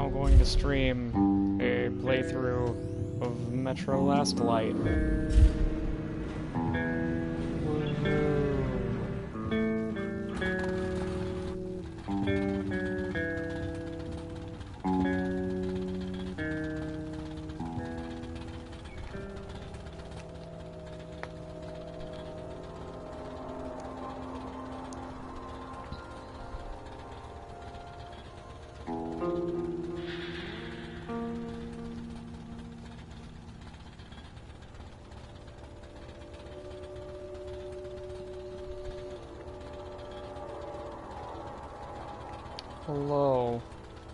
now going to stream a playthrough of Metro Last Light. Hello.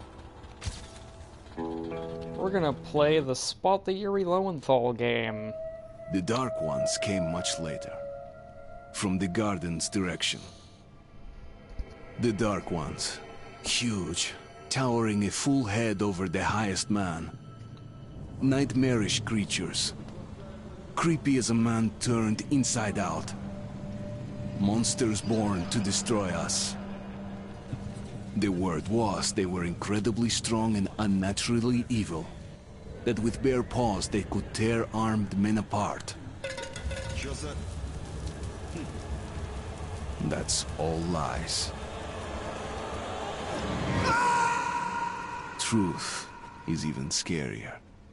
We're gonna play the Spot the Yuri Lowenthal game. The Dark Ones came much later, from the garden's direction. The Dark Ones, huge, towering a full head over the highest man. Nightmarish creatures, creepy as a man turned inside out. Monsters born to destroy us. The word was they were incredibly strong and unnaturally evil. That with bare paws they could tear armed men apart. That's all lies. Truth is even scarier.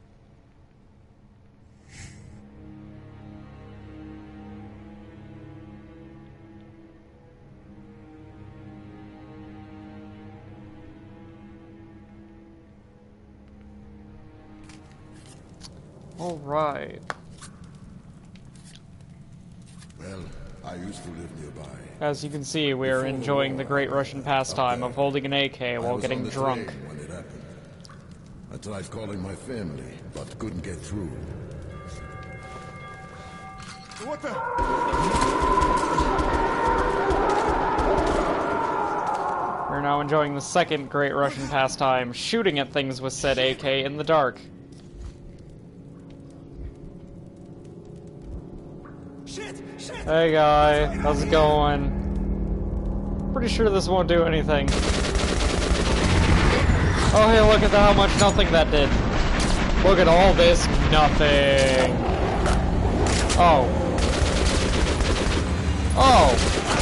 All right. Well, I used to live nearby. As you can see, we are enjoying the great Russian pastime of holding an AK while getting drunk. When it happened. I tried calling my family, but couldn't get through. What the? We're now enjoying the second great Russian pastime, shooting at things with said AK in the dark. Hey guy, how's it going? Pretty sure this won't do anything. Oh hey, look at how much nothing that did. Look at all this nothing. Oh. Oh.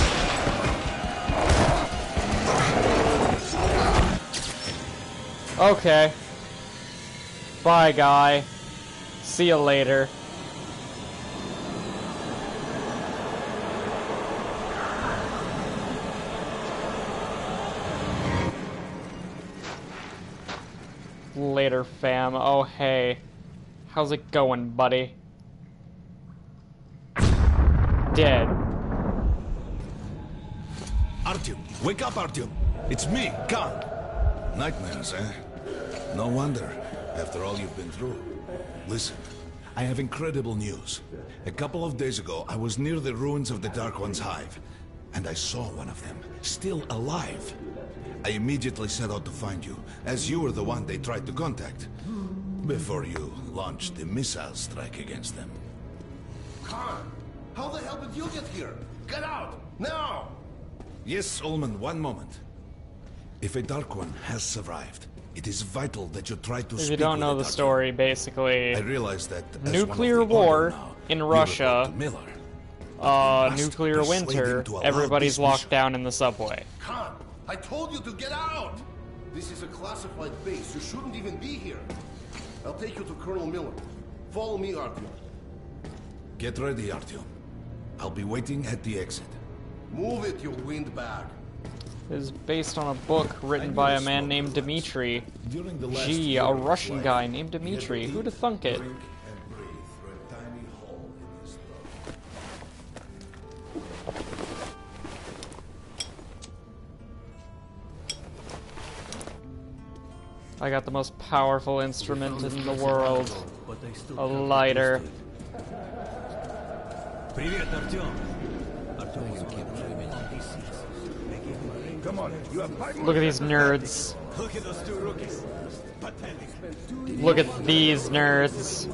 Okay. Bye guy. See you later. Later, fam. Oh, hey. How's it going, buddy? Dead. Artyom, wake up, Artyom. It's me, Khan. Nightmares, eh? No wonder, after all you've been through. Listen, I have incredible news. A couple of days ago, I was near the ruins of the Dark One's hive, and I saw one of them, still alive. I immediately set out to find you, as you were the one they tried to contact, before you launched the missile strike against them. Khan, how the hell did you get here? Get out, now! Yes, Ullman, one moment. If a Dark One has survived, it is vital that you try to If speak you don't with know the the Dark story, One. basically, I realize that as nuclear one of the war order now, in you Russia, report to Miller. Must nuclear persuade winter, him to allow everybody's this locked mission. down in the subway. Khan, I told you to get out! This is a classified base. You shouldn't even be here. I'll take you to Colonel Miller. Follow me, Artyom. Get ready, Artyom. I'll be waiting at the exit. Move it, you windbag. It is based on a book written by a man named Dmitri. During the last Gee, year a of his Russian life, guy named he had Dmitri. to Who'd have eat, thunk it? drink, and breathe through a tiny hole in his throat. I got the most powerful instrument in the world. A lighter. Привет, Артём. Come on, you have 5 more. Look at these nerds. Look at those two rookies. Pathetic. Look at these nerds.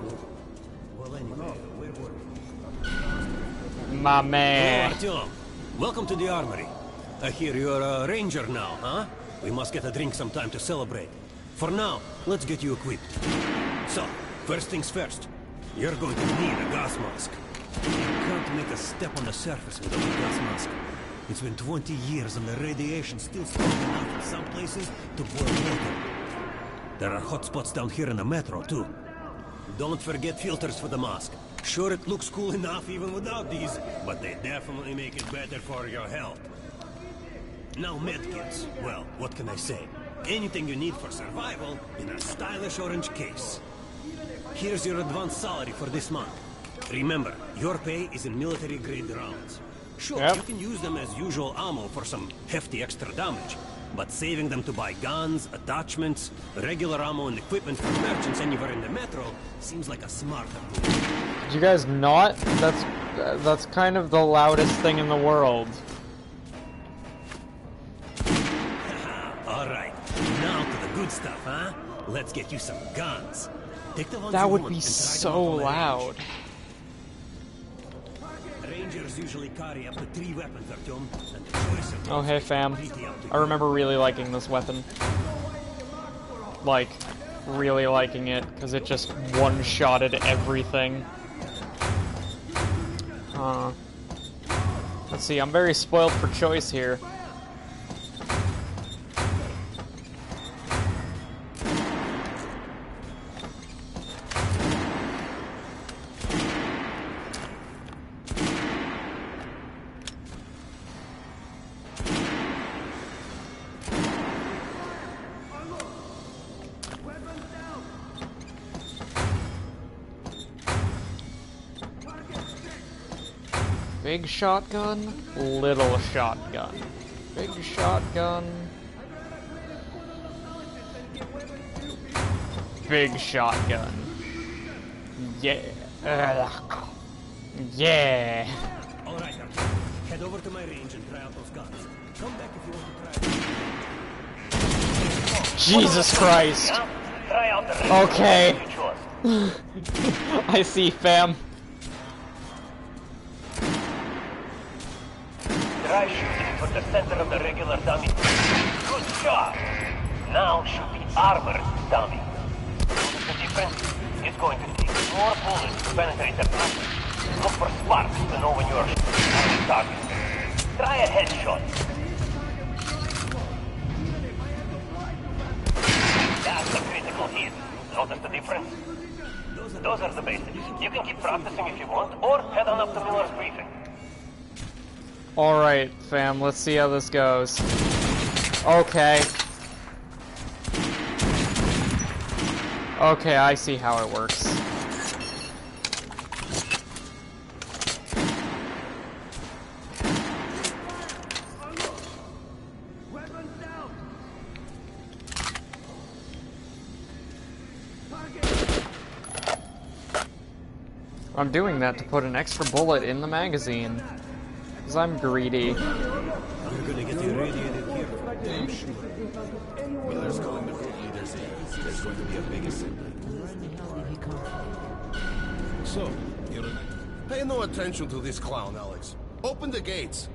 My Hello, man. Артём. Welcome to the armory. I hear you're a ranger now, huh? We must get a drink sometime to celebrate. For now, let's get you equipped. So, first things first. You're going to need a gas mask. You can't make a step on the surface without a gas mask. It's been 20 years and the radiation's still strong enough in some places to boil water. There are hot spots down here in the metro, too. Don't forget filters for the mask. Sure, it looks cool enough even without these, but they definitely make it better for your health. Now medkits. Well, what can I say? Anything you need for survival in a stylish orange case. Here's your advance salary for this month. Remember, your pay is in military-grade rounds. Sure, you can use them as usual ammo for some hefty extra damage, but saving them to buy guns, attachments, regular ammo and equipment for merchants anywhere in the metro seems like a smarter move. Did you guys not? That's kind of the loudest thing in the world. Alright, now to the good stuff, huh? Let's get you some guns. Take the ones That you would want be and try them so out on the loud. range. Rangers usually carry up to 3 weapons, Artyom, and the choice of Oh, hey, fam. completely up to I you. remember really liking this weapon. Like, really liking it, because it just one-shotted everything. Let's see, I'm very spoiled for choice here. Big shotgun, little shotgun. Big shotgun. Big shotgun. Yeah. Yeah. Alright, Artyom. Head over to my range and try out those guns. Come back if you want to try. Jesus Christ. Try out the Okay. I see, fam. Try shooting for the center of the regular dummy. Good shot. Now shoot the armored dummy. Notice the difference? It's going to take more bullets to penetrate the plastic. Look for sparks to know when you are shooting at the target. Try a headshot. That's a critical hit. Notice the difference? Those are the basics. You can keep practicing if you want, or head on up to Miller's briefing. Alright, fam, let's see how this goes. Okay. Okay, I see how it works. I'm doing that to put an extra bullet in the magazine. Because I'm greedy. I'm gonna get you radiated here. Damn sure. Miller's calling the group leaders in. There's going to be a big assembly. So, you're an... Pay no attention to this clown, Alex. Open the gates.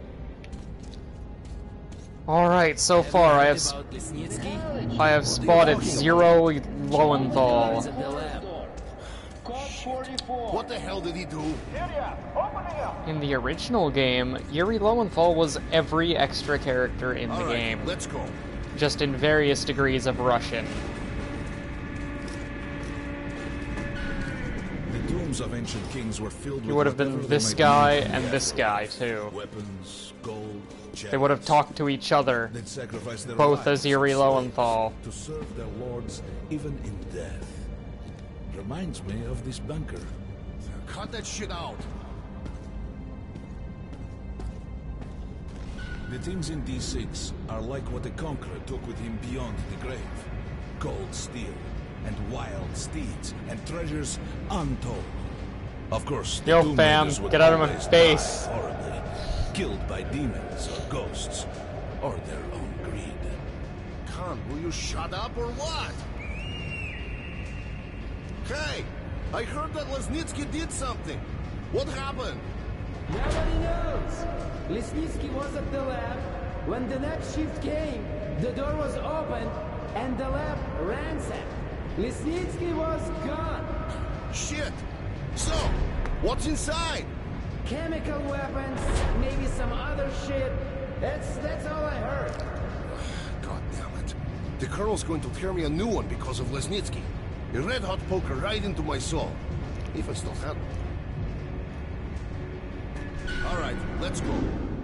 Alright, so far I have spotted 0 Lowenthal. What the hell did he do? In the original game, Yuri Lowenthal was every extra character in the All right, game, let's go. just in various degrees of Russian. The tombs of ancient kings were filled He with would have been whatever this they might guy need. and this guy too. Weapons, gold, They would have chariots. talked to each other, They'd sacrifice their both lives as Yuri as slaves Lowenthal. to serve their lords even in death. Reminds me of this bunker. Cut that shit out. The things in D6 are like what the Conqueror took with him beyond the grave. Gold steel, and wild steeds, and treasures untold. Of course, the Yo, Tomb fam, Raiders would get out of my always face. die horribly, killed by demons or ghosts, or their own greed. Khan, will you shut up or what? Hey, I heard that Lesnitsky did something. What happened? Nobody knows. Lesnitsky was at the lab. When the next shift came, the door was open. and the lab ransacked. Lesnitsky was gone. Shit! So, what's inside? Chemical weapons, maybe some other shit. That's all I heard. God damn it. The Colonel's going to tear me a new one because of Lesnitsky. A red-hot poker right into my soul. If I still have it. Alright, let's go.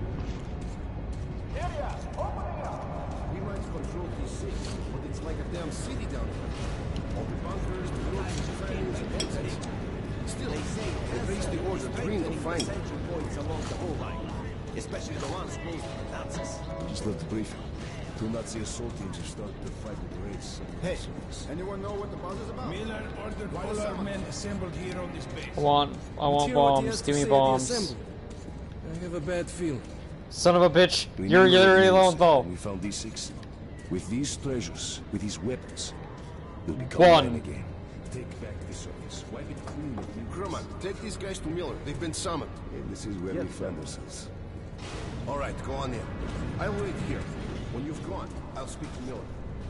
We might control DC, but it's like a damn city down here. All the bunkers, the rooms, the fans, and exits. Still, they raised the order dream to find them. Central points along the whole line, especially the ones close to the Nazis. Just left the briefing. 2 Nazi assault teams have started the fight with the raids. Hey, anyone know what the buzz is about? Miller ordered all our men assembled here on this base. I want bombs. Give me bombs. I have a bad feeling. Son of a bitch. We You're knew where it is, Lowenthal. and we found these 6. With these treasures, with these weapons, we'll become One. men again. Take back the surface. Wipe it clean with new Grumman, take these guys to Miller. They've been summoned. And this is where we find ourselves. Alright, go on in. I'll wait here. When you've gone, I'll speak to Miller.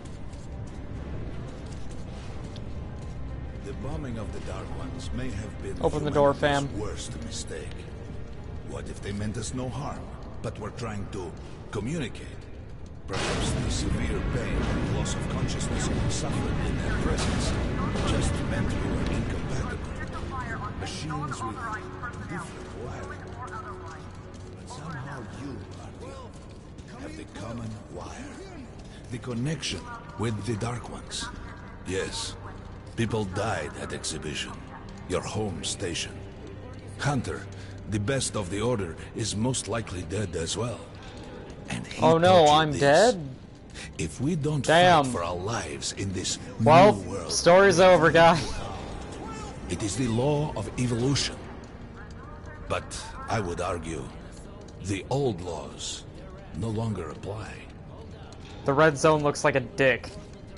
The bombing of the Dark Ones may have been Open the door, humanity's fam. worst mistake. What if they meant us no harm, but were trying to communicate? Perhaps the severe pain and loss of consciousness we suffered in their presence just meant we were incompatible. Machines with different wiring. But somehow you, Artyom, have the common wire. The connection with the Dark Ones. Yes, people died at Exhibition, your home station. Hunter, the best of the Order, is most likely dead as well. And he Oh no, taught you I'm this. dead? If we don't Damn. fight for our lives in this Well, new world, story's over, guys. it is the law of evolution. But I would argue, the old laws no longer apply. The red zone looks like a dick.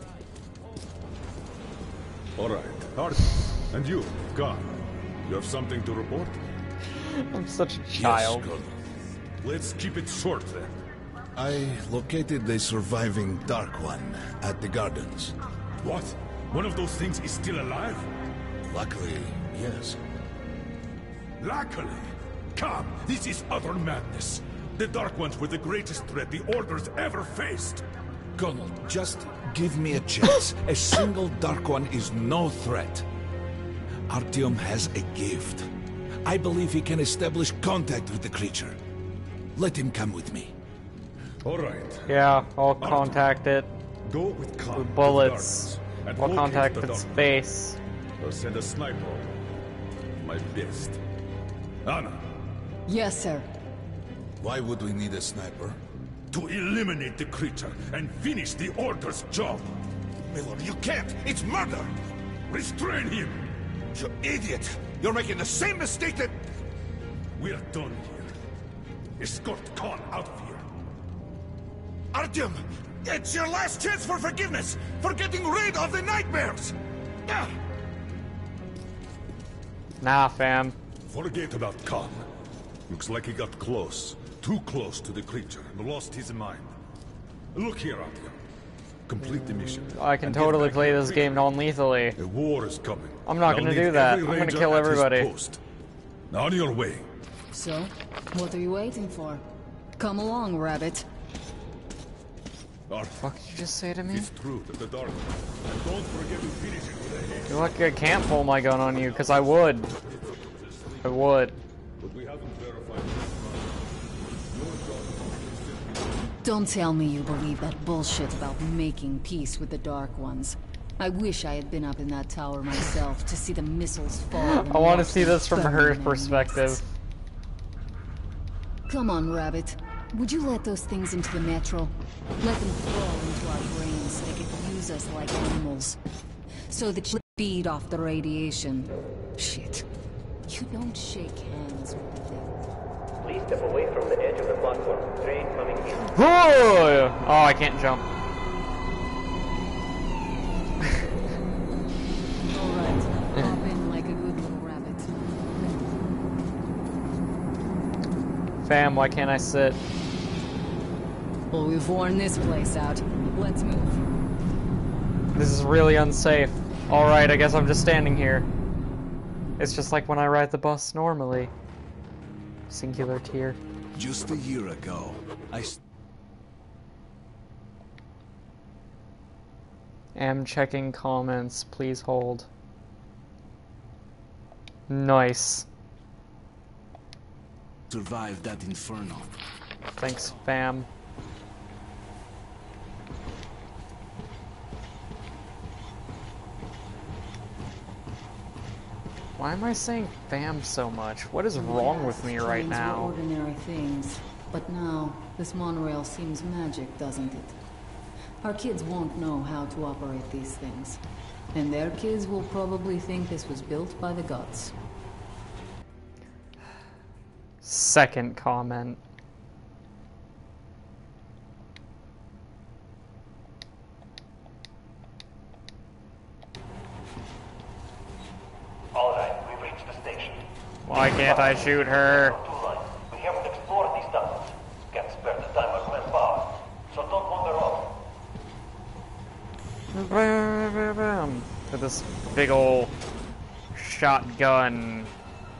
All right, Art, and you, Khan, you have something to report? I'm such a child. Yes, Colonel. Let's keep it short then. I located the surviving Dark One at the gardens. What? One of those things is still alive? Luckily, yes. Luckily! Come, this is utter madness. The Dark Ones were the greatest threat the Order's ever faced. Colonel, just give me a chance. A single Dark One is no threat. Artyom has a gift. I believe he can establish contact with the creature. Let him come with me. All right. Yeah, I'll contact it Go with Khan. with bullets. And I'll locate contact the its Dark base. One. I'll send a sniper over. My best. Anna, Yes, sir. Why would we need a sniper? to eliminate the creature and finish the Order's job. Miller, you can't! It's murder! Restrain him! You idiot! You're making the same mistake that... We're done here. Escort Khan out of here. Artyom! It's your last chance for forgiveness! For getting rid of the nightmares! Ah! Nah, fam. Forget about Khan. Looks like he got close. Too close to the creature and lost his mind. Look here, Artyom. Complete the mission. I can and get totally back play to this the game non-lethally. A war is coming. I'm not I'll gonna need do that. every I'm gonna ranger kill at his everybody. post. Now on your way. So, what are you waiting for? Come along, Rabbit. Artyom, What did you just say to me? it's true that the Dark One. And don't forget to finish it with a hit. You're lucky I can't pull my gun on you, because I would. I would. But we haven't verified. Don't tell me you believe that bullshit about making peace with the Dark Ones. I wish I had been up in that tower myself to see the missiles fall. and I want to watch see them this from burn her in their perspective. necks. Come on, Rabbit. Would you let those things into the metro? Let them crawl into our brains so they could use us like animals. So that you feed off the radiation. Shit. You don't shake hands with the dead. Please step away from the edge of the platform. Train coming in. Oh, I can't jump. Alright, hop in like a good little rabbit. Fam, why can't I sit? Well, we've worn this place out. Let's move. This is really unsafe. Alright, I guess I'm just standing here. It's just like when I ride the bus normally. Singular tier. Just a year ago, Am checking comments. Please hold. Nice. survived that inferno. Thanks, fam. Why am I saying fam so much? What is wrong with me right Trains were now? ordinary things, but now this monorail seems magic, doesn't it? Our kids won't know how to operate these things, and their kids will probably think this was built by the gods. Second comment. Alright, we've reached the station. Why can't I shoot her? We haven't explored these tunnels. Can't spare the time or manpower. So don't wander off. With this big ol' shotgun.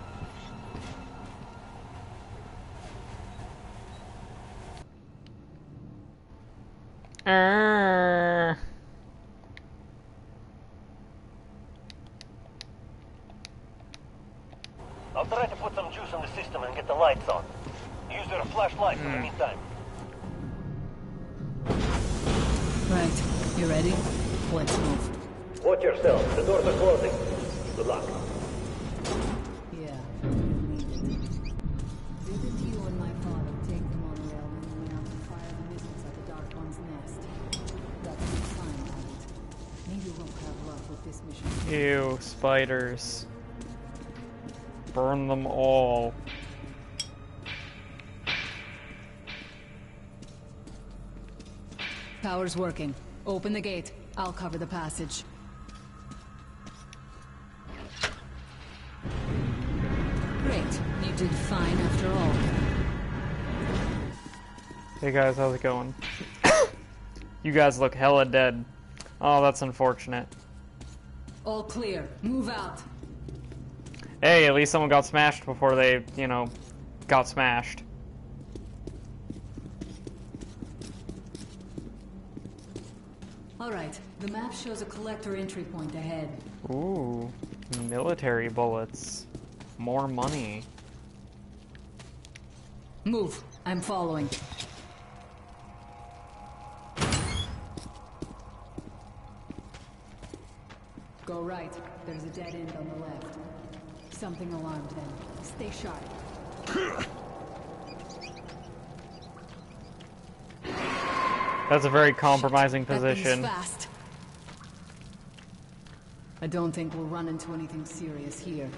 I'll try to put some juice on the system and get the lights on. Use your flashlight in the meantime. Right, you ready? Let's move. Watch yourself. The doors are closing. Good luck. Yeah, need it. Didn't you and my father take the monorail when we went out to fire the missiles at the Dark One's nest? That's a good sign, Rabbit. Maybe we'll have luck with this mission. Ew, spiders. Burn them all. Power's working. Open the gate. I'll cover the passage. Great. You did fine after all. Hey guys, how's it going? You guys look hella dead. Oh, that's unfortunate. All clear. Move out. Hey, at least someone got smashed before they, you know, got smashed. Alright, the map shows a collector entry point ahead. Ooh, military bullets. More money. Move. I'm following. Go right. There's a dead end on the left. Something alarmed them. Stay sharp. That's a very compromising That thing's position. fast. I don't think we'll run into anything serious here.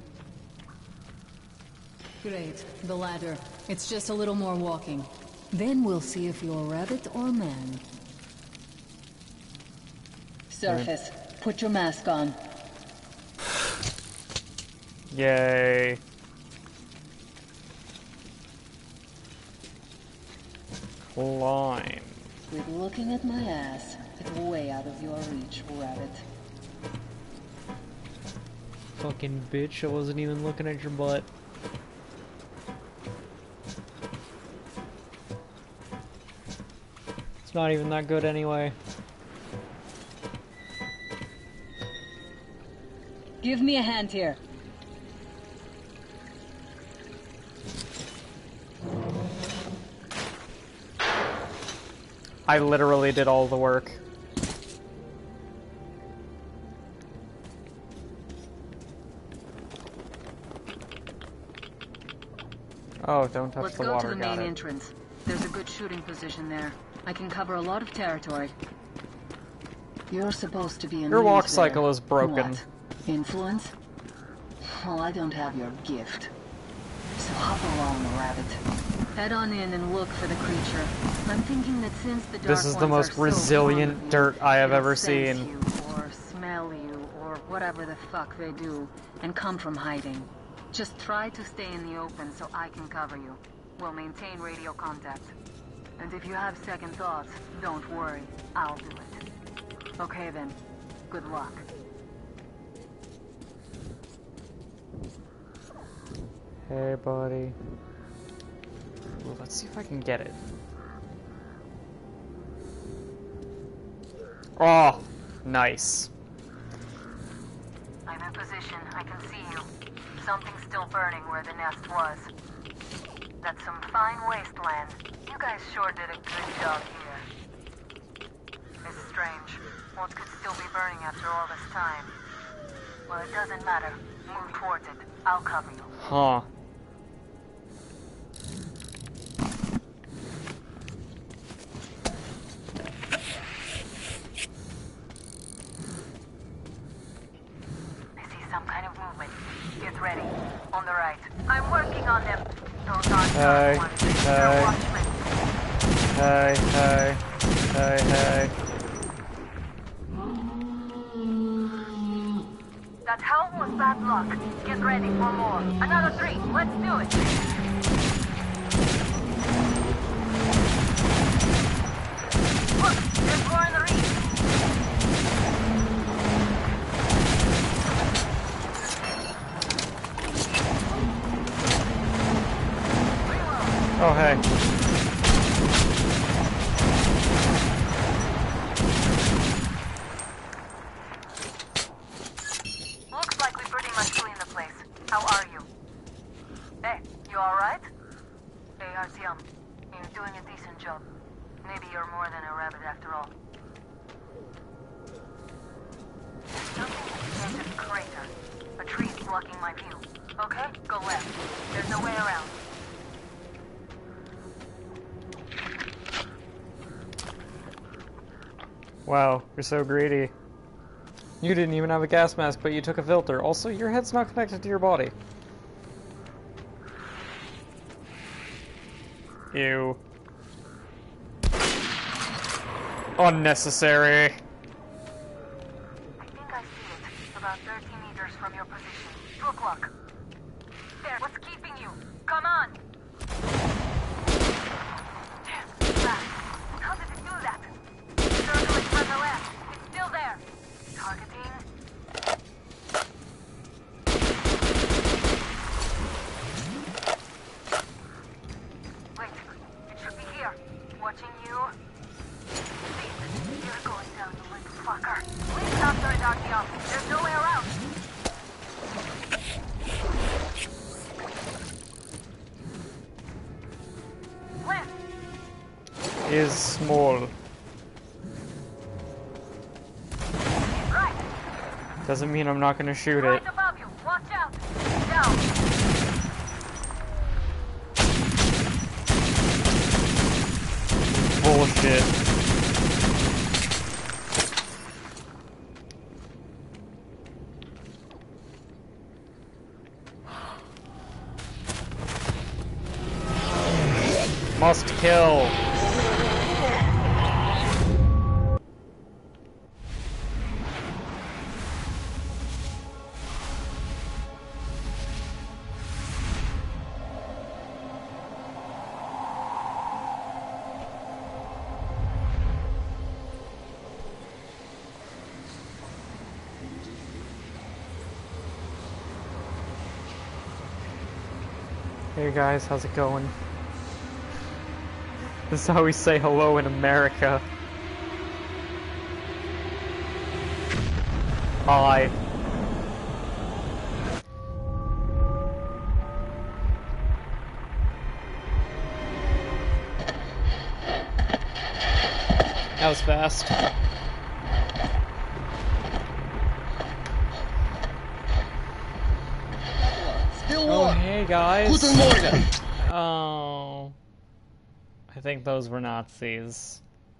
Great. The ladder. It's just a little more walking. Then we'll see if you're rabbit or man. Surface. Put your mask on. Yay. Climb. Quit looking at my ass. It's way out of your reach, rabbit. Fucking bitch, I wasn't even looking at your butt. It's not even that good anyway. Give me a hand here. I literally did all the work. Oh, don't touch Let's the go water, to the got main it. entrance. There's a good shooting position there. I can cover a lot of territory. You're supposed to be in Your walk there. cycle is broken. What? Influence? Well, I don't have your gift. So hop along, rabbit. Head on in and look for the creature. I'm thinking that since the Dark This is the Ones most are so resilient fond of you, dirt I have they'll ever sense seen. you, or smell you, or whatever the fuck they do, and come from hiding. Just try to stay in the open so I can cover you. We'll maintain radio contact. And if you have second thoughts, don't worry. I'll do it. Okay then. Good luck. Hey, buddy. Ooh, let's see if I can get it. Oh, nice. I'm in position. I can see you. Something's still burning where the nest was. That's some fine wasteland. You guys sure did a good job here. It's strange. What could still be burning after all this time? Well, it doesn't matter. Move towards it. I'll cover you. Huh. I see some kind of movement. Get ready. On the right. I'm working on them. Those aren't Hey, ones. hey. They're watchmen. Hey, hey. Hey, hey. That howl was bad luck. Get ready for more. Another 3. Let's do it. Look, there's more in the reef. Oh, hey. Looks like we pretty much cleaned the place. How are you? Hey, you alright? Hey, Artyom. You're doing a decent job. Maybe you're more than a rabbit after all. There's something in the edge of the crater. A tree's blocking my view. Okay, go left. There's no way around. Wow, you're so greedy. You didn't even have a gas mask, but you took a filter. Also, your head's not connected to your body. Ew. Unnecessary. I think I see it. About 30 meters from your position. 2 o'clock. There, what's keeping you? Come on! Damn, fast. How did it do that? Circling from the left. It's still there. Targeting. Wait, it should be here. Watching you. See, you're going down, you little fucker. Please after it, Artyom. There's no way around. Left. Is small. Right. Doesn't mean I'm not gonna shoot it. Right above you. Watch out. Down. Bullshit. Must kill. Hey guys, how's it going? This is how we say hello in America. Hi. That was fast. Oh, hey guys. Oh. I think those were Nazis.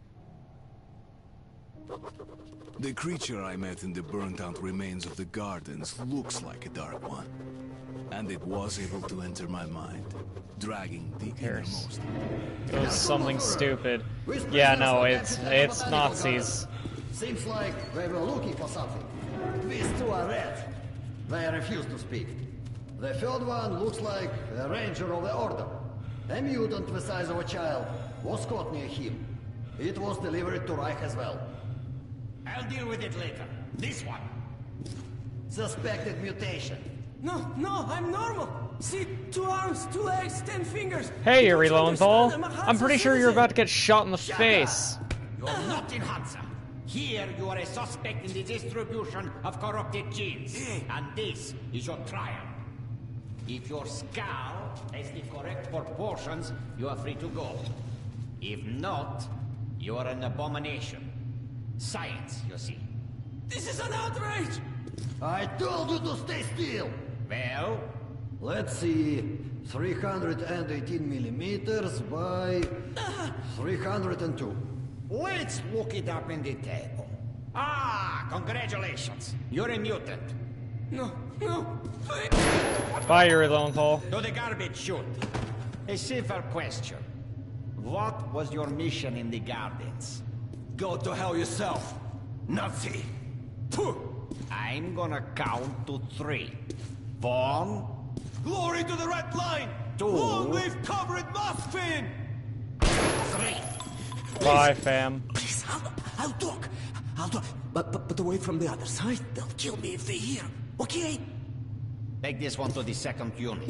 The creature I met in the burnt-out remains of the gardens looks like a dark one. And it was able to enter my mind, dragging the innermost. It was something stupid. Yeah, no, it's Nazis. Seems like they were looking for something. These 2 are red. They refuse to speak. The third one looks like a ranger of the order. A mutant the size of a child was caught near him. It was delivered to Reich as well. I'll deal with it later. This one. Suspected mutation. No, I'm normal. See, 2 arms, 2 legs, 10 fingers. Hey, You Yuri don't Lowenthal. understand, I'm pretty sure you're citizen. about to get shot in the face. You're not in Hansa. Here you are a suspect in the distribution of corrupted genes. And this is your trial. If your skull has the correct proportions, you are free to go. If not, you are an abomination. Science, you see. This is an outrage. I told you to stay still. Well, let's see. 318 millimeters by 302. Let's look it up in the table. Ah, congratulations. You're a mutant. No. Bye, Yuri Lowenthal. To the garbage chute. A simple question. What was your mission in the gardens? Go to hell yourself, Nazi. Puh. I'm gonna count to 3. 1, Glory to the red line! 2, Long live covered Moskvin! 3. Bye, fam. Please, I'll talk. But away from the other side. They'll kill me if they hear. Okay? Take this one to the 2nd unit.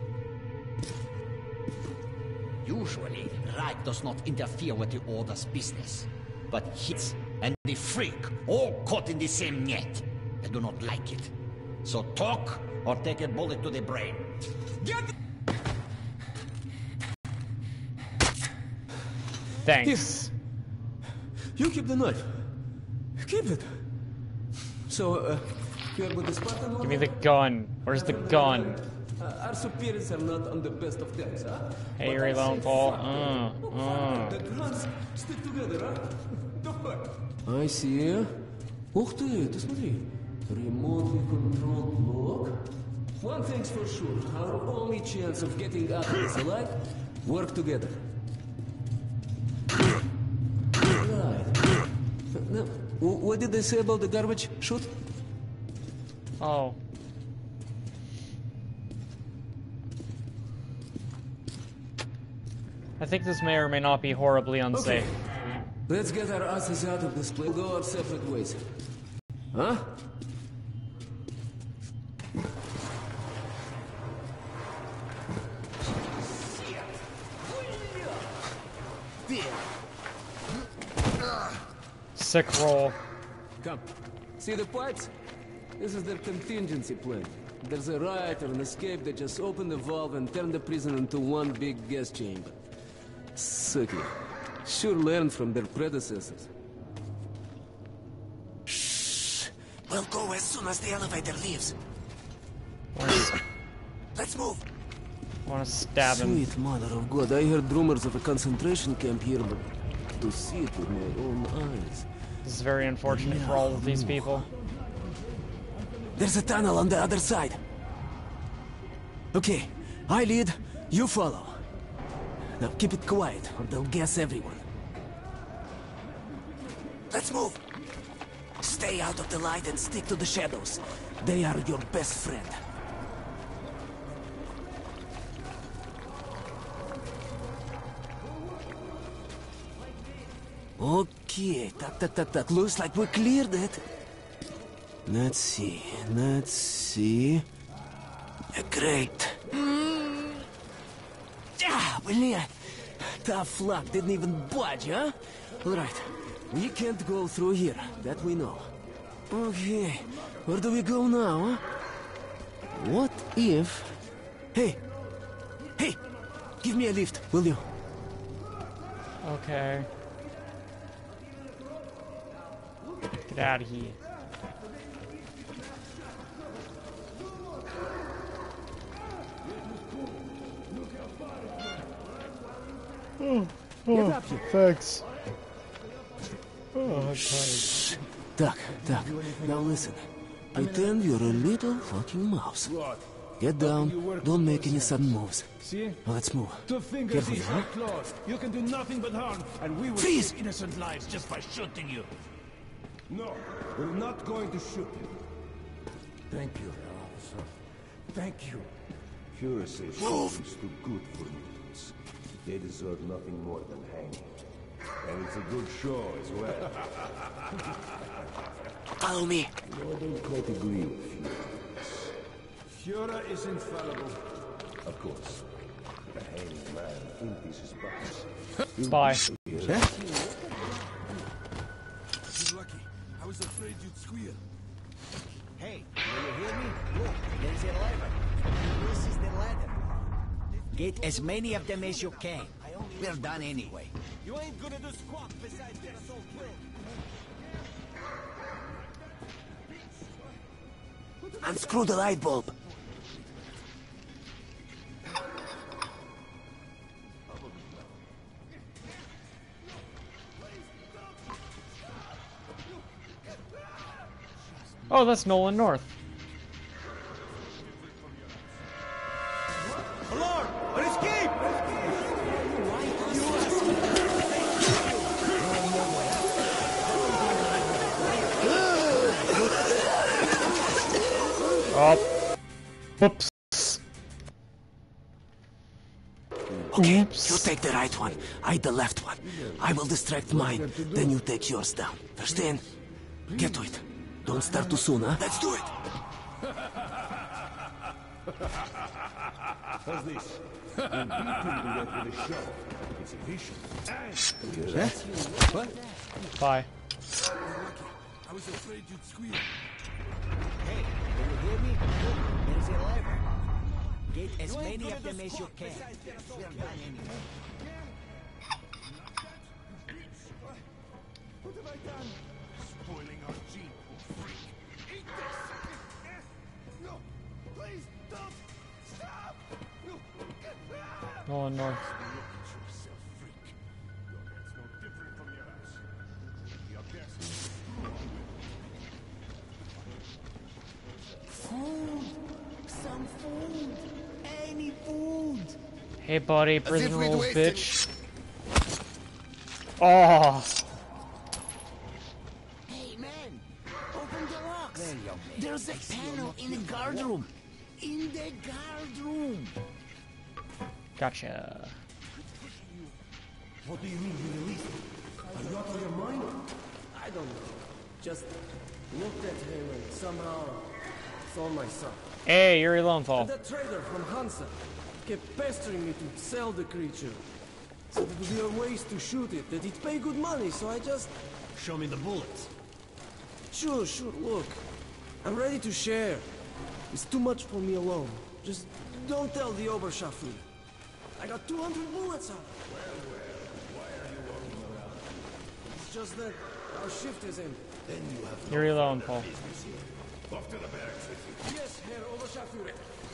Usually, Reich does not interfere with the Order's business. But Hitz and the Freak all caught in the same net. I do not like it. So talk or take a bullet to the brain. Thanks. You keep the knife. Keep it. So, you're with the Spartan? Give me the gun. Where's the gun? Our superiors are not on the best of terms, huh? Hey, Yuri Lowenthal. The grunts stick together, huh? Don't worry. I see. Ух ты, ты смотри. Remotely controlled lock. One thing's for sure. Our only chance of getting out of this alive, work together. Right. Now, what did they say about the garbage chute? Oh. I think this may or may not be horribly unsafe. Okay. Let's get our asses out of this place. Go our separate ways. Huh? Sick roll. Come. See the pipes? This is their contingency plan. There's a riot or an escape, they just open the valve and turn the prison into one big gas chamber. Sucky. Sure learned from their predecessors. Shh. We'll go as soon as the elevator leaves. Let's move. I want to stab him. Sweet mother of God, I heard rumors of a concentration camp here, but to see it with my own eyes. This is very unfortunate for all of these people. There's a tunnel on the other side. Okay, I lead, you follow. Now keep it quiet, or they'll guess everyone. Let's move. Stay out of the light and stick to the shadows. They are your best friend. Okay, tak. Looks like we cleared it. Let's see. Great. Блядь. Tough luck, didn't even budge, huh? Alright, we can't go through here, that we know. Okay, where do we go now, huh? What if... Hey, give me a lift, will you? Okay. Get out of here. Get up here. Thanks. Oh, I'm tired. Duck. Now listen. Pretend you're a little fucking mouse. Get down. Don't make any sudden moves. See? Now let's move. Two fingers Carefully, is huh? so closed. You can do nothing but harm, and we will Freeze! save innocent lives just by shooting you. No, we're not going to shoot you. Thank you, officer. Thank you. Fuhrer says shooting is too good for mutants. They deserve nothing more than hanging. And it's a good show as well. Follow me. No, I don't quite agree with you. Führer is infallible. Of course. The hanged man empties his box. Bye. You're lucky. I was afraid you'd squeal. Hey, do you hear me? Look, there's a lever. This is the ladder. Get as many of them as you can. We're done anyway. You ain't gonna do squat besides get us all killed. Unscrew the light bulb. Oh, that's Nolan North. Alarm! An escape! Oh. Whoops. Okay, Oops. you take the right one, I the left one. I will distract mine, then you take yours down. Understand? Get to it. Don't start too soon, huh? Let's do it! How's this? When people get with a show, it's efficient. What? Bye. I was afraid you'd squeal. Hey, do you hear me? Look, there's a lever. Get as many of them as you can. We're done anyway. What have I done? Spoiling our gene, freak. Eat this! No! Please, don't! Stop! Nolan North. Look at yourself, freak. Your head's no different from your ass. Your best. Food! Some food! Any food! Hey, buddy, prison little bitch. Oh. Hey, man! Open the locks! There's a panel in the guard room! In the guard room! Gotcha. What do you mean you released him? Are you out of your mind? I don't know. Just looked at him and somehow saw my son. Hey, Yuri Lowenthal. That trader from Hansa kept pestering me to sell the creature. Said there would be ways to shoot it, that it'd pay good money, so I just... Show me the bullets. Sure, look. I'm ready to share. It's too much for me alone. Just don't tell the Oberscharführer. I got 200 bullets out. It's just that our shift is in. Then you have Yuri Lowenthal. off to the barracks with you. Yes, Herr Oberscharführer.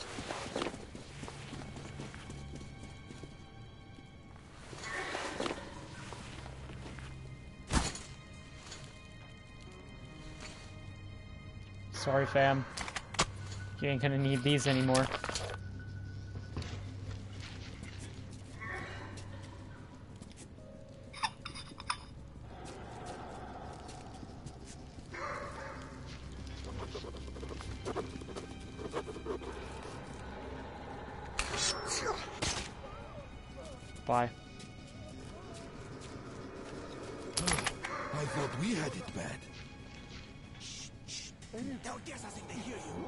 Sorry, fam. You ain't gonna need these anymore. Bye. I thought we had it bad. Don't guess us if they hear you.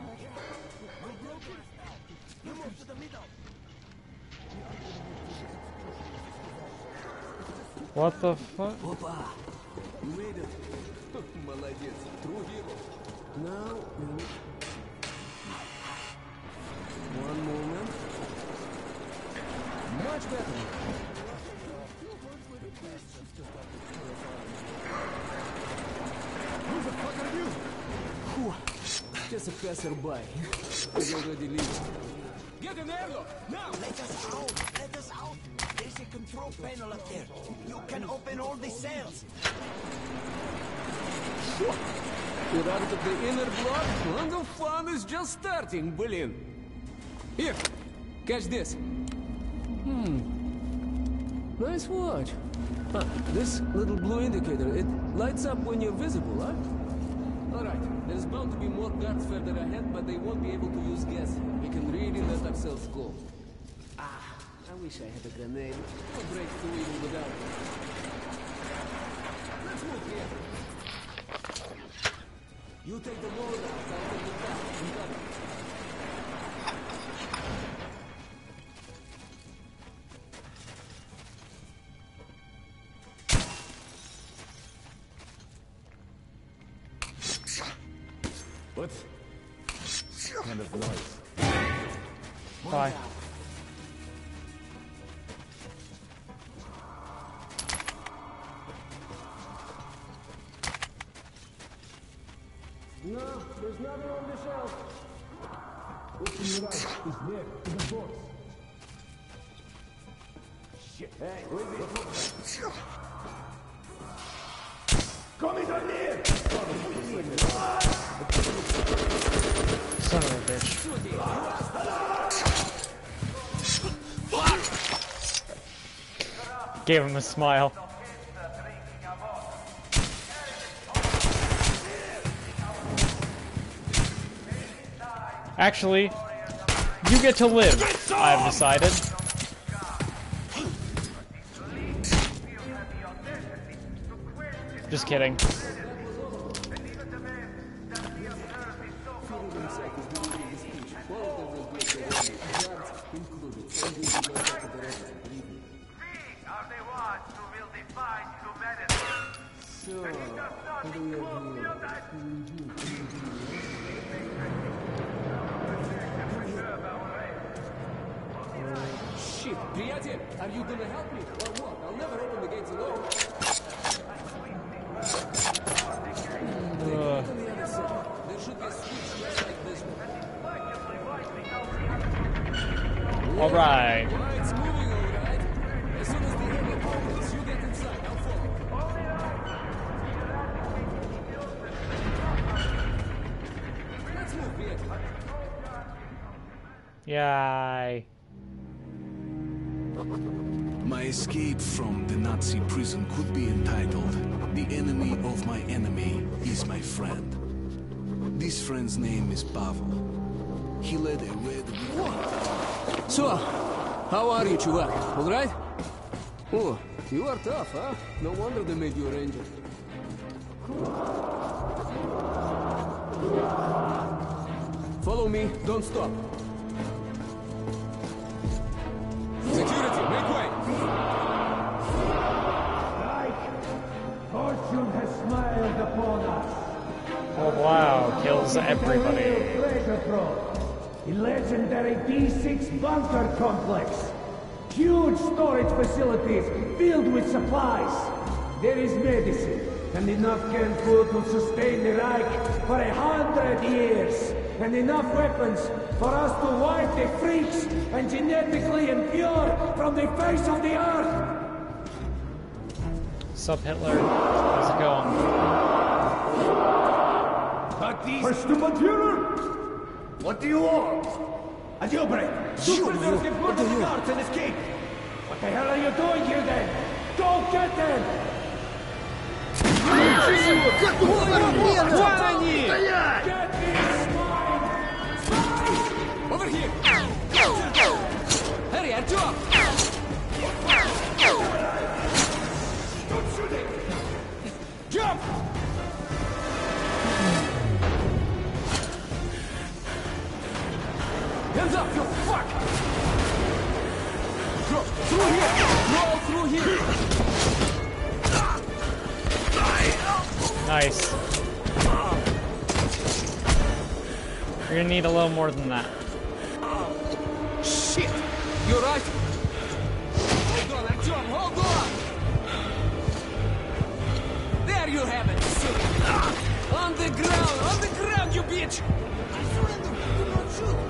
You move to the middle. What the fuck? Opa! You made it. Молодец. True hero. Now, one moment. Much better. Who the fuck are you? Just a passerby. He's already leaving. Get in there, look! Now! Let us out! Let us out! There's a control panel up there. You can open all the cells. You're out of the inner block, and the fun is just starting, блин. Here, catch this. Nice watch. Huh, this little blue indicator, it lights up when you're visible, huh? Alright, there's bound to be more guards further ahead, but they won't be able to use gas. We can really let ourselves go. Ah, I wish I had a grenade. I'll break through even without it. Let's move here. You take the road out, I'll take the back. You got it. What kind of noise? Bye. No, there's nothing on the shelf. Open your eyes. It's there, in the box. Shit. Hey, wait. Come in here! Son of a bitch. Gave him a smile. Actually, you get to live, I've decided. Just kidding. Shit, приятель, are you gonna help me or what? I'll never open the gates alone. There should be a switch just like this one. All right. Well, it's moving all right. As soon as the area opens, you get inside. I'll follow. Let's move, приятель. Yay. My escape from the Nazi prison could be entitled, "The enemy of my enemy is my friend." This friend's name is Pavel. He led a red... So, how are you, чувак? All right? Oh, you are tough, huh? No wonder they made you a ranger. Follow me, don't stop. Security, make way! Fortune has smiled upon us. Oh wow, kills everybody. Treasure trove. The legendary D6 bunker complex. Huge storage facilities filled with supplies. There is medicine and enough canned food to sustain the Reich for 100 years. And enough weapons for us to wipe the freaks and genetically impure from the face of the earth. Sup, Hitler? How's it going? First to Führer! What do you want? A jailbreak! Two prisoners get board of the guards and escape! What the hell are you doing here then? Go get them! Get these swine! Over here! Hurry, Artyom! Stop shooting! Jump! Hands up, you fuck! Go through here! Roll through here! Nice. You're gonna need a little more than that. Shit! You right? Hold on, Artyom, hold on! There you have it, suit! On the ground, you bitch! I surrender! Do not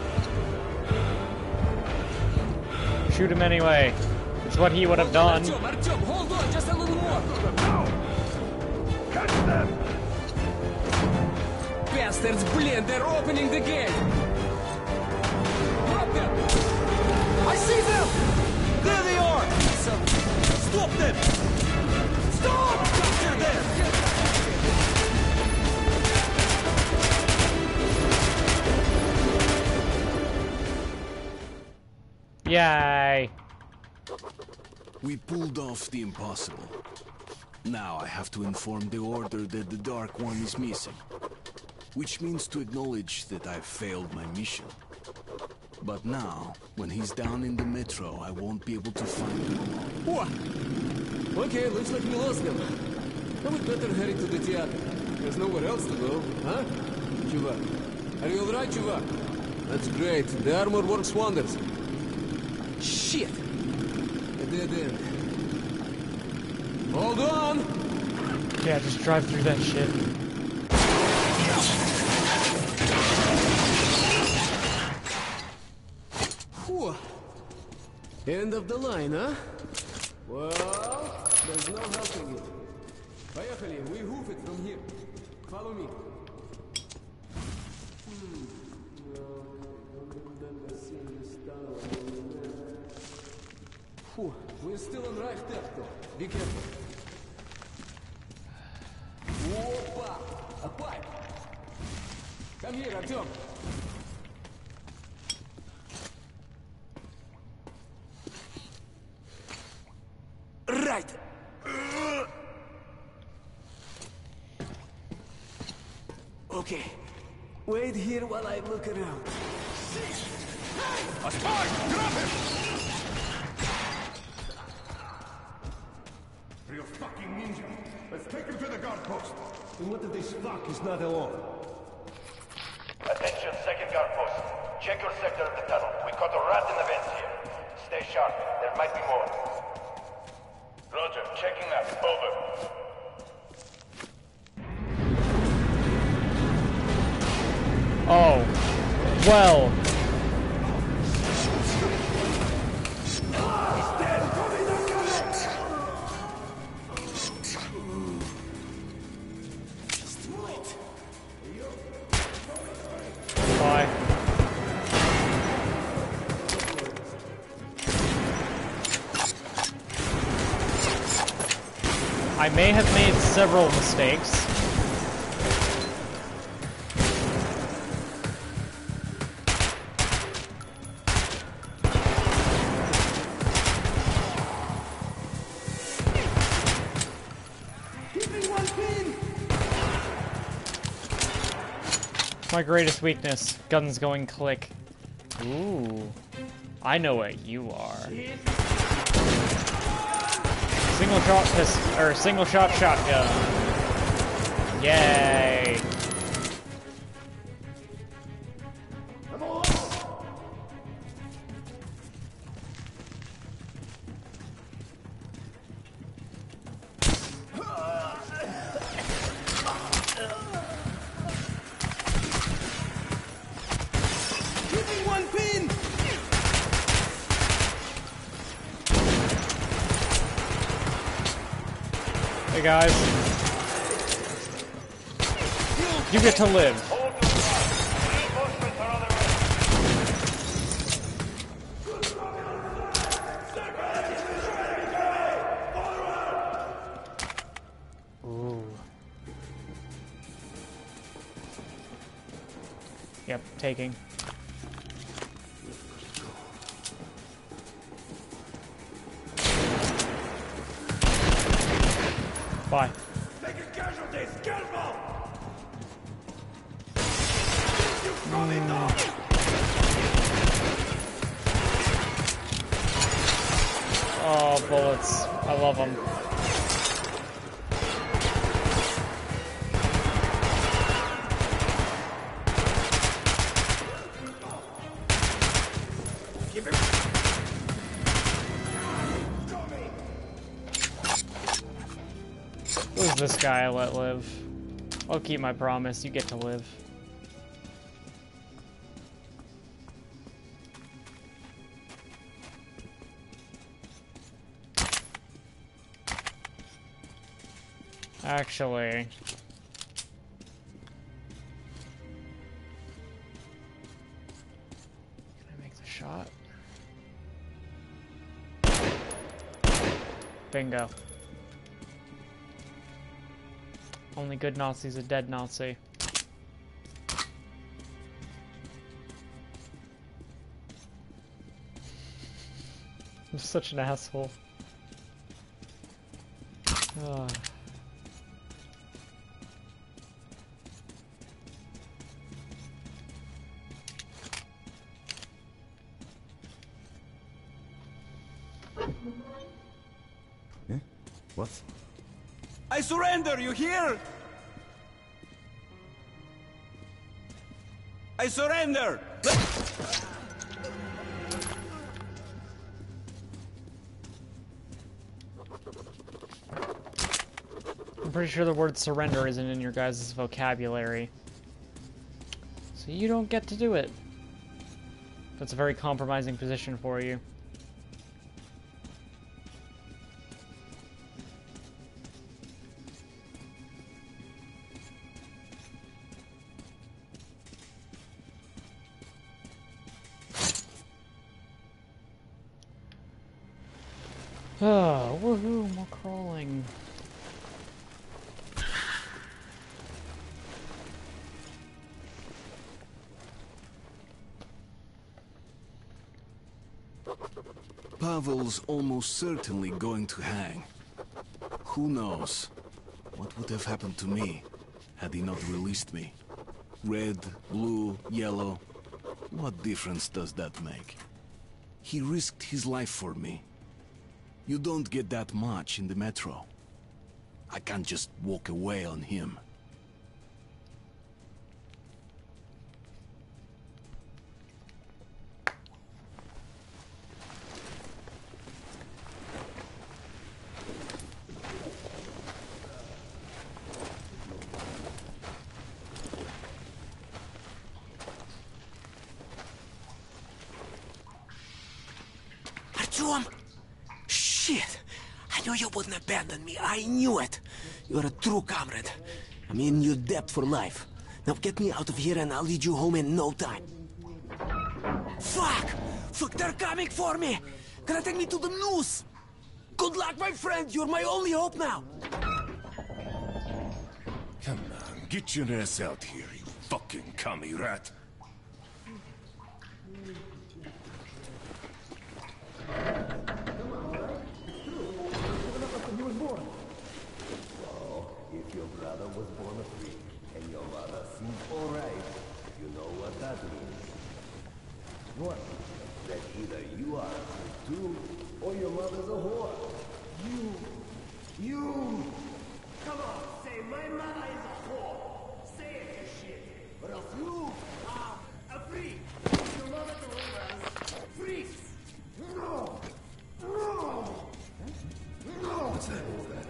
shoot! Shoot him anyway. It's what he would have done. Artyom, hold on, just a little more! Catch them! Bastards, блин, they're opening the gate! Drop them! I see them! There they are! Stop them! Stop! Capture them! Yay! We pulled off the impossible. Now I have to inform the Order that the Dark One is missing. which means to acknowledge that I've failed my mission. But now, when he's down in the metro, I won't be able to find him. What? Okay, looks like we lost them. I would better head to the theater. There's nowhere else to go, huh? Chuvak. Are you alright, Chuvak? That's great. The armor works wonders. Shit! A dead end. Hold on! Yeah, just drive through that shit. Whew. End of the line, huh? Well, there's no helping it. Поехали, we hoof it from here. Follow me. Whew. We're still on right there, though. Be careful. Опа! A pipe! Come here, Artyom. Right! Okay. Wait here while I look around. A spy! Grab him! Real fucking ninja. Let's take him to the guard post. And what if this fuck is not alone? Attention, second guard post. Check your sector of the tunnel. We caught a rat in the vents here. Stay sharp. There might be more. Roger. Checking that. Over. Oh. Well. Bye. I may have made several mistakes. My greatest weakness, guns going click. Ooh, I know what you are. Single shot shotgun. Yay. Hey guys, you get to live. Ooh. Yep, taking. Bye. Taking casualties! Careful! Oh, bullets. I love them. Who's this guy I let live? I'll keep my promise, you get to live. Actually... Can I make the shot? Bingo. Only good Nazi's a dead Nazi. I'm such an asshole. Ugh. Can I make the shot? What? I surrender, you hear? I surrender! I'm pretty sure the word surrender isn't in your guys' vocabulary. So you don't get to do it. That's a very compromising position for you. Oh, woohoo, more crawling. Pavel's almost certainly going to hang. Who knows what would have happened to me had he not released me? Red, blue, yellow, what difference does that make? He risked his life for me. You don't get that much in the metro. I can't just walk away on him. Artyom! Shit! I knew you wouldn't abandon me. I knew it. You're a true comrade. I'm in your debt for life. Now get me out of here and I'll lead you home in no time. Fuck! Fuck, they're coming for me! Gonna take me to the noose! Good luck, my friend! You're my only hope now! Come on, get your ass out here, you fucking commie rat. If your brother was born a freak, and your mother seems alright, you know what that means. What? That either you are a freak too, or your mother's a whore. You! Come on, say my mother is a whore! Say it, you shit! Or else you are a freak! Your mother delivers freaks! No! No! What's that?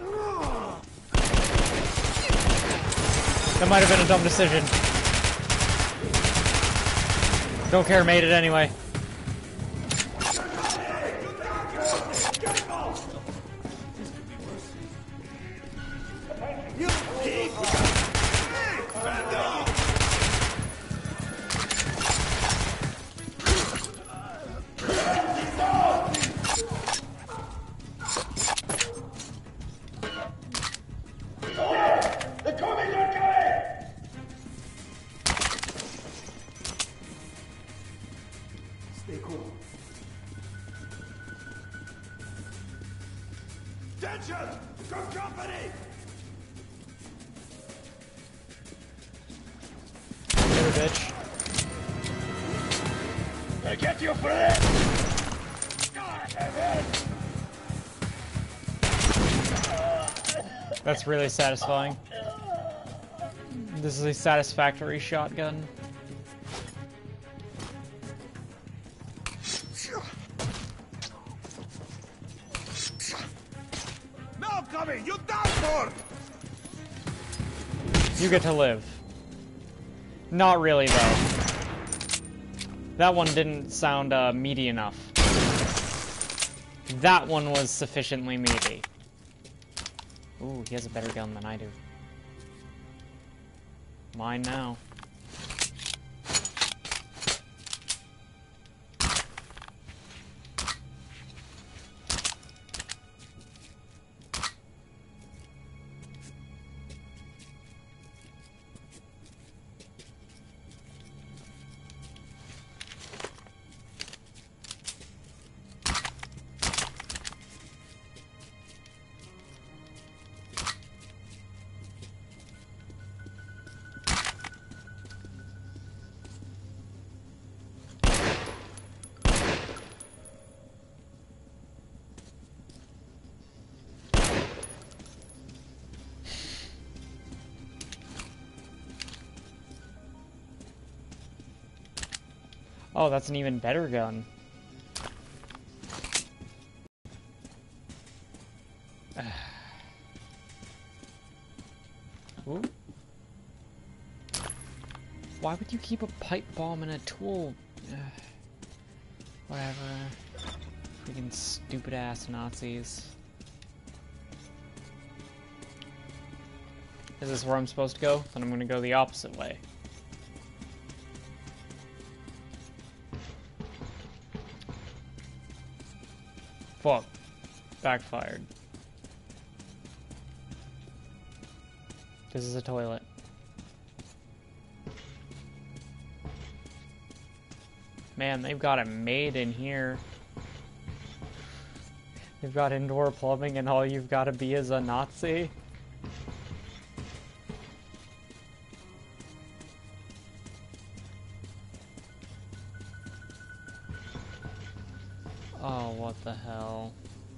That might have been a dumb decision. Don't care, made it anyway. Stay cool. Attention! Good company! Little bitch. I get you for this! That's really satisfying. This is a satisfactory shotgun. No, coming! You die for! You get to live. Not really, though. That one didn't sound meaty enough. That one was sufficiently meaty. Ooh, he has a better gun than I do. Mine now. Oh, that's an even better gun. Ooh. Why would you keep a pipe bomb in a tool? Whatever. Freaking stupid ass Nazis. Is this where I'm supposed to go? Then I'm gonna go the opposite way. Fuck. Backfired. This is a toilet. Man, they've got it made in here. They've got indoor plumbing and all you've got to be is a Nazi. Oh, what the hell.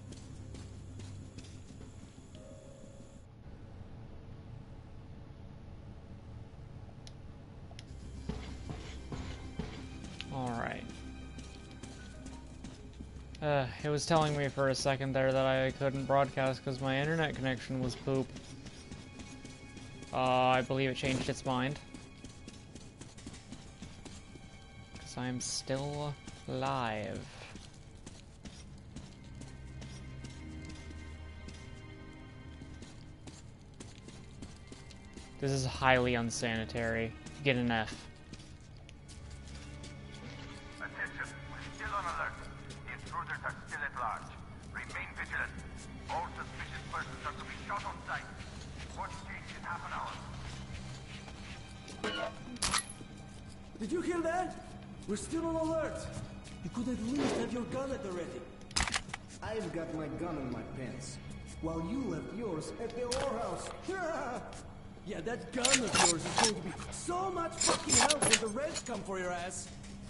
Alright. It was telling me for a second there that I couldn't broadcast because my internet connection was poop. I believe it changed its mind. Because I'm still live. This is highly unsanitary. Get an F. Attention, we're still on alert. The intruders are still at large. Remain vigilant. All suspicious persons are to be shot on sight. Watch change in half an hour. Did you hear that? We're still on alert. You could at least have your gun at the ready. I've got my gun in my pants, while you left yours at the whorehouse. Yeah, that gun of yours is going to be so much fucking help when the Reds come for your ass.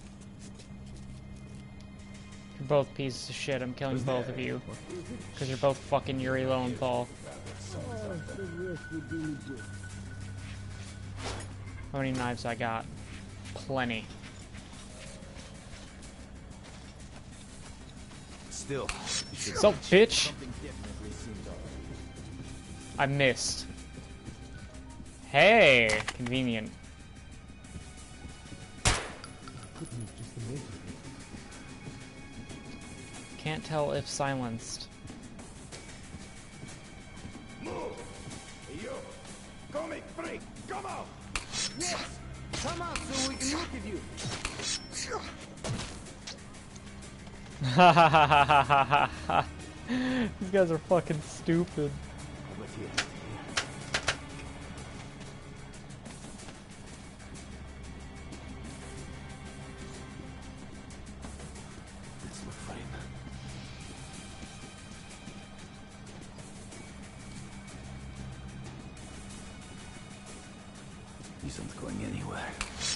You're both pieces of shit. I'm killing both of you. Because you're both fucking Yuri Lowenthal. How many knives I got? Plenty. Still. So, bitch! I missed. Hey! Convenient. Can't tell if silenced. Move! Hey, you! Comic freak! Come out! Yes! Come out so we can look at you! These guys are fucking stupid. Isn't going anywhere.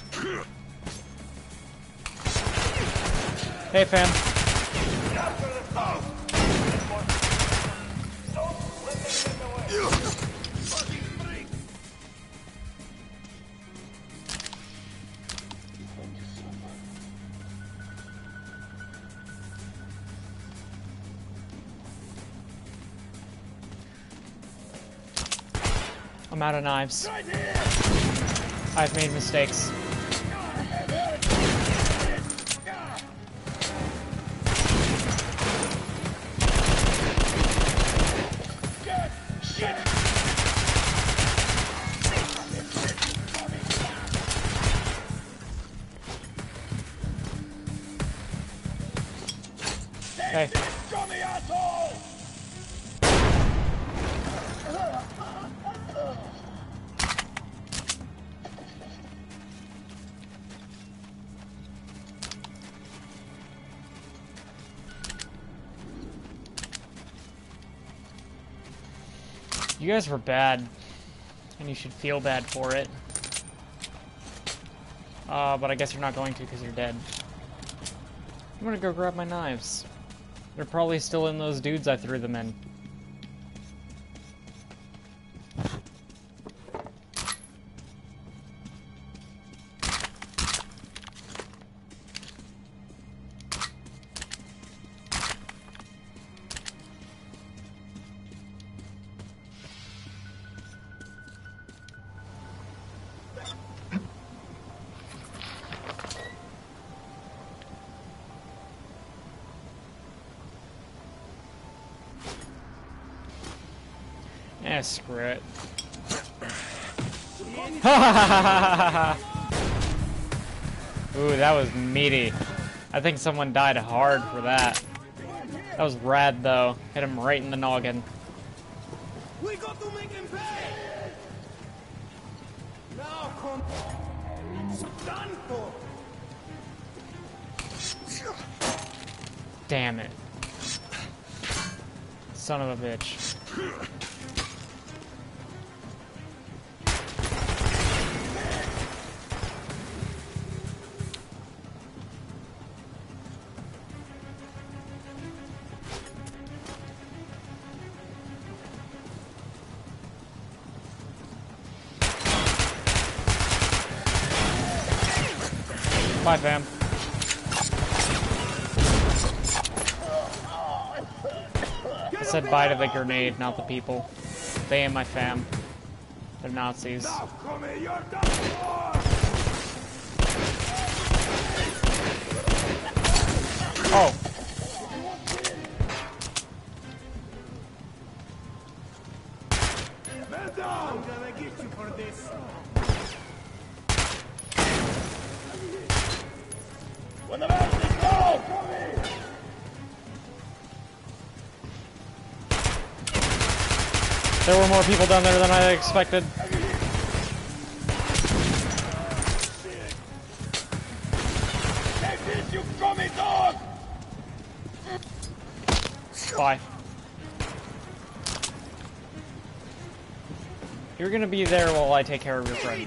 Hey, fam. I'm out of knives. I've made mistakes. Hey. You guys were bad, and you should feel bad for it. But I guess you're not going to because you're dead. I'm gonna go grab my knives. They're probably still in those dudes I threw them in. Screw it. Ooh, that was meaty. I think someone died hard for that. That was rad, though. Hit him right in the noggin. We got to make him pay! Now come... Stand for! Damn it. Son of a bitch. Bye, fam. I said bye to the grenade, not the people. They ain't my fam. They're Nazis. Oh. I'm gonna get you for this. When the mountains go! There were more people down there than I expected. Take this, you crummy dog! Bye. You're gonna be there while I take care of your friend.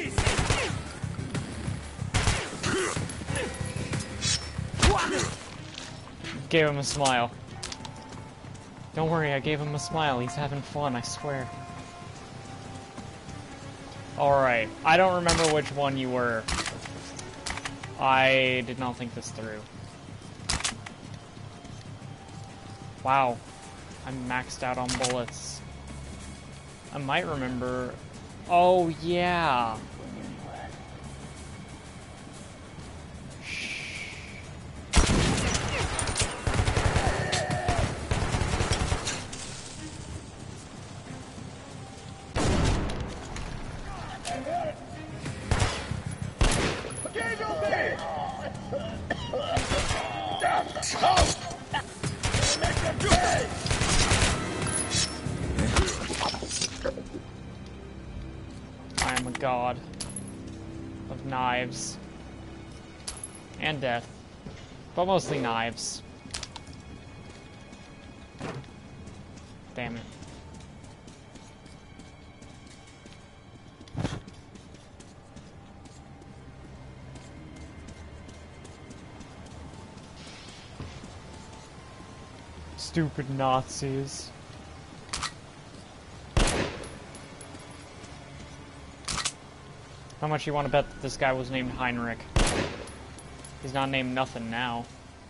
Gave him a smile. Don't worry, I gave him a smile. He's having fun, I swear. Alright, I don't remember which one you were. I did not think this through. Wow. I'm maxed out on bullets. I might remember... Oh, yeah. I am a god of knives and death, but mostly knives. Damn it. Stupid Nazis. How much you want to bet that this guy was named Heinrich? He's not named nothing now.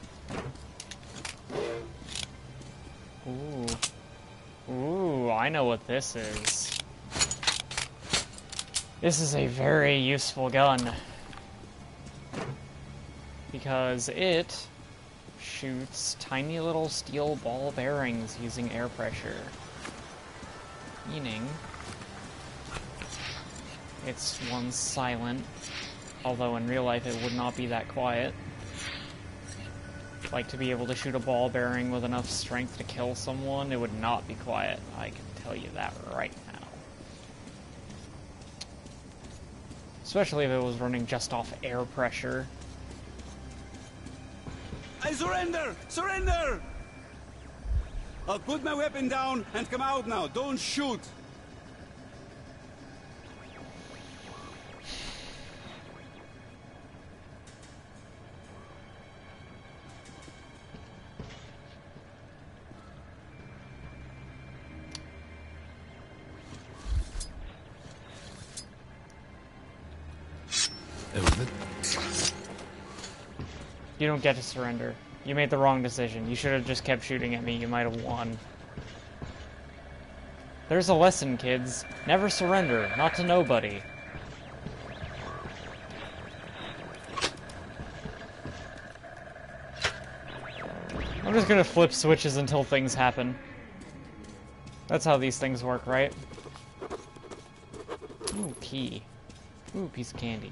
Ooh. Ooh, I know what this is. This is a very useful gun. Because it shoots tiny little steel ball bearings using air pressure. Meaning... it's one silent, although in real life it would not be that quiet. Like, to be able to shoot a ball bearing with enough strength to kill someone, it would not be quiet. I can tell you that right now. Especially if it was running just off air pressure. I surrender! Surrender! I'll put my weapon down and come out now. Don't shoot! You don't get to surrender. You made the wrong decision. You should have just kept shooting at me. You might have won. There's a lesson, kids. Never surrender. Not to nobody. I'm just gonna flip switches until things happen. That's how these things work, right? Ooh, key. Ooh, piece of candy.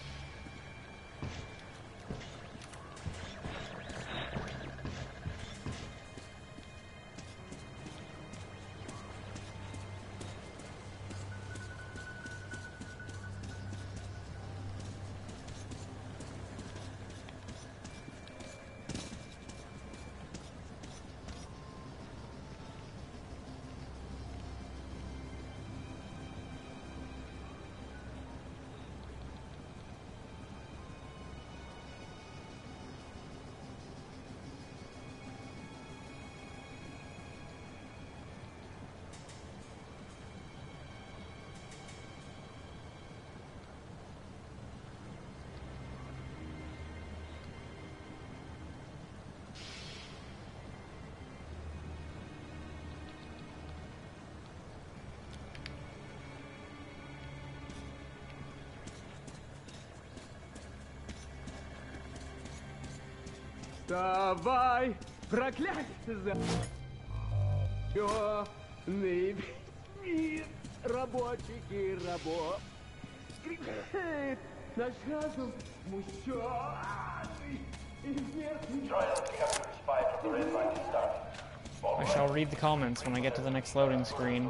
Давай, проклятие Чёрный мир, рабочий рабо. Наш разум мучёный и смертный. I shall read the comments when I get to the next loading screen.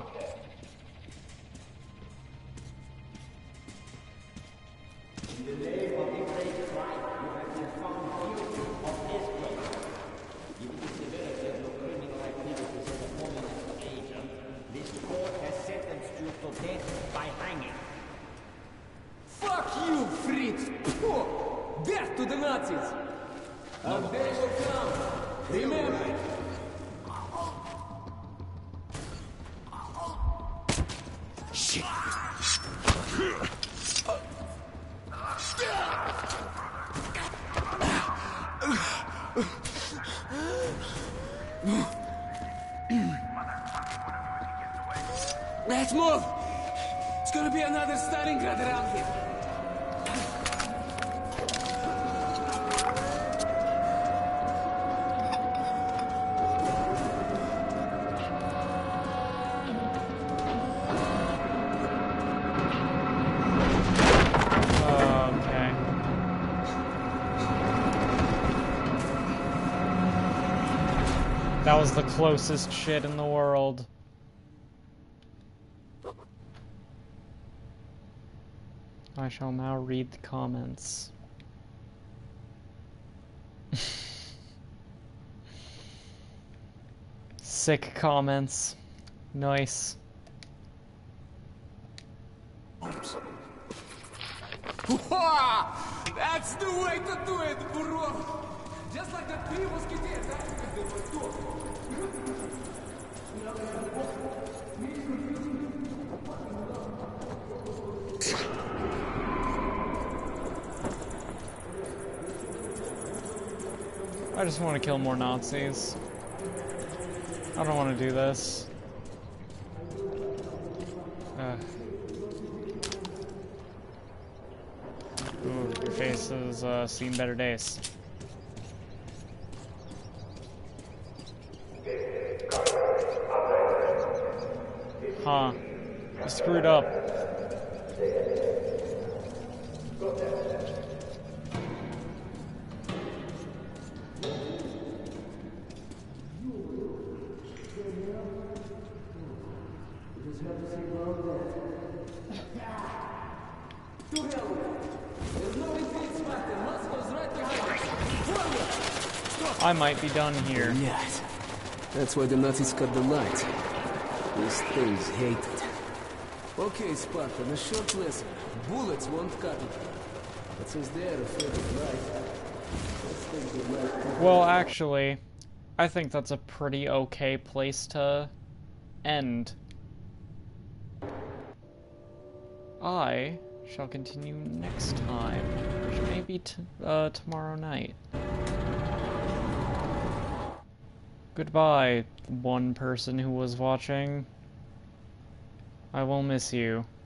Fuck you, Fritz! Oh, death to the Nazis! And they will come! Remember! Shit. Let's move! It's gonna be another Stalingrad around here! Okay. That was the closest shit in the world. I shall now read the comments. Sick comments. Nice. That's the way to do it, bro! Just like the previous kids, they were too. I just want to kill more Nazis. I don't want to do this. Ooh, your face has seen better days. Huh. You screwed up. I might be done here. Yeah. That's why the Nazis cut the lights. These things hate it. Okay, Spartan, a short lesson. Bullets won't cut it. But since they're afraid of light, let's take the light. Well, actually, I think that's a pretty okay place to end. I shall continue next time, which may be tomorrow night. Goodbye, one person who was watching. I will miss you.